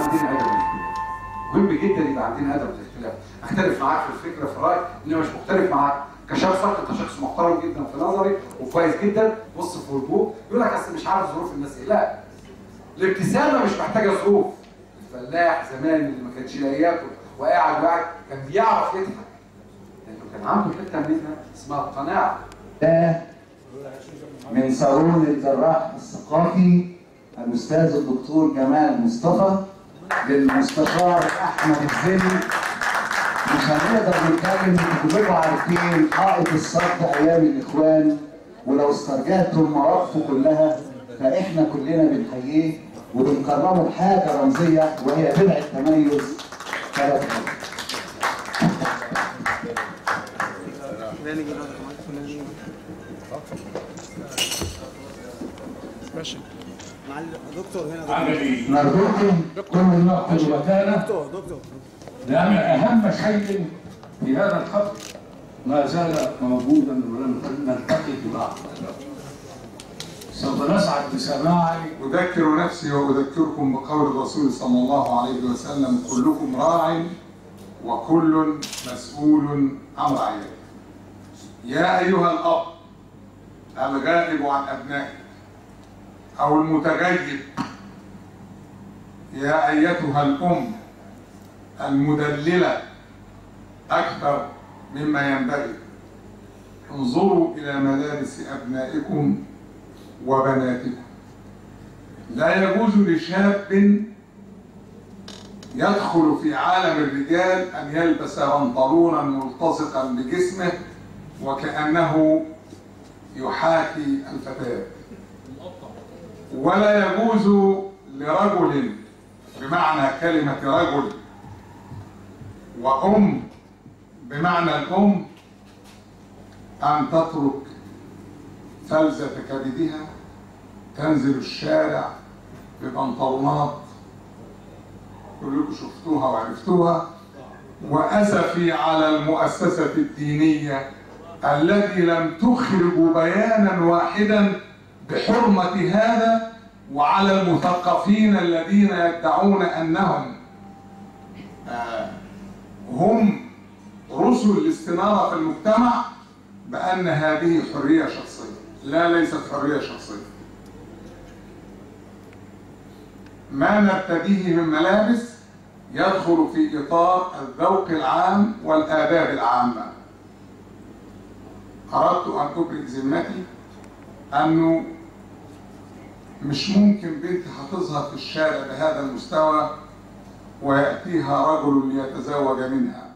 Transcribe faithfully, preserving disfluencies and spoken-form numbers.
عندنا ادب الاختلاف. مهم جدا يبقى عندنا ادب الاختلاف، اختلف معاك في الفكره في الراي، انما مش مختلف معاك كشخصك، انت شخص محترم جدا في نظري وكويس جدا، بص في وجهه يقول لك اصل مش عارف ظروف الناس ايه، لا. الابتسامه مش محتاجه ظروف. الفلاح زمان اللي ما كانش لاقي ياكل وقاعد واحد كان بيعرف يضحك، لانه كان عنده حته منها اسمها القناعه. ده من صالون الجراح الثقافي الاستاذ الدكتور جمال مصطفى للمستشار احمد الزلي. مش هنقدر نتكلم، انتوا كلكم عارفين حائط الصد ايام الاخوان، ولو استرجعتوا مواقفه كلها فاحنا كلنا بنحييه وبنكرمه بحاجه رمزيه وهي درع التميز. ثلاث ماشي مع الدكتور هنا. نرجوكم كل ناخذ مكانه، دكتور دكتور لأن أهم شيء في هذا الخط ما زال موجودا ولم نلتقي ببعض. سوف نسعد بسماعي. أذكر نفسي وأذكركم بقول الرسول صلى الله عليه وسلم: كلكم راع وكل مسؤول عن رعيته. يا أيها الأب الغائب عن أبنائك أو المتغيب، يا أيتها الأم المدللة أكثر مما ينبغي، انظروا إلى ملابس أبنائكم وبناتكم. لا يجوز لشاب يدخل في عالم الرجال أن يلبس بنطلونا ملتصقا بجسمه وكأنه يحاكي الفتاة، ولا يجوز لرجل بمعنى كلمة رجل وأم بمعنى الأم أن تترك فلذة كبدها تنزل الشارع ببنطلونات كلكم شفتوها وعرفتوها. وأسفي على المؤسسة الدينية التي لم تخرج بيانا واحدا بحرمة هذا، وعلى المثقفين الذين يدعون أنهم آه هم رسل الاستنارة في المجتمع بأن هذه حرية شخصية. لا، ليست حرية شخصية. ما نرتديه من ملابس يدخل في إطار الذوق العام والآداب العامة. أردت أن أبرئ ذمتي أنه مش ممكن بنت هتظهر في الشارع بهذا المستوى ويأتيها رجل ليتزوج منها.